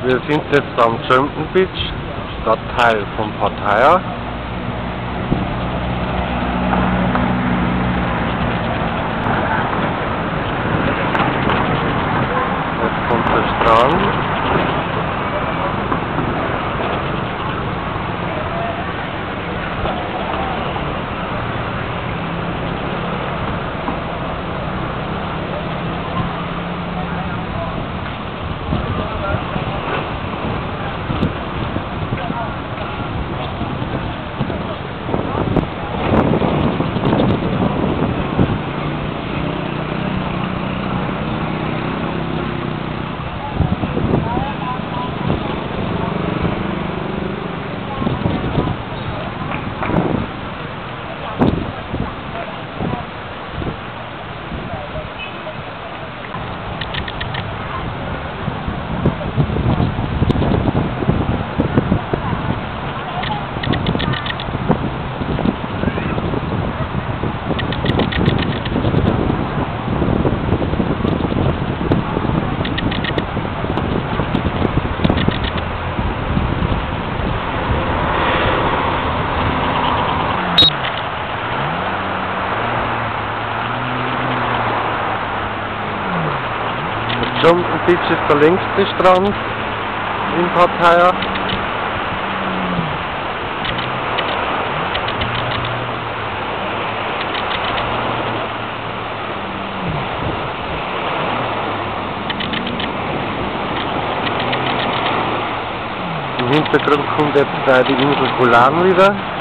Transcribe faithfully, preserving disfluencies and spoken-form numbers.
Wir sind jetzt am Jumpton Beach, Stadtteil von Pattaya. Jetzt kommt der Strand. Jumpton Beach ist der längste Strand in Pattaya. Im Hintergrund kommt jetzt die Insel Gulan wieder.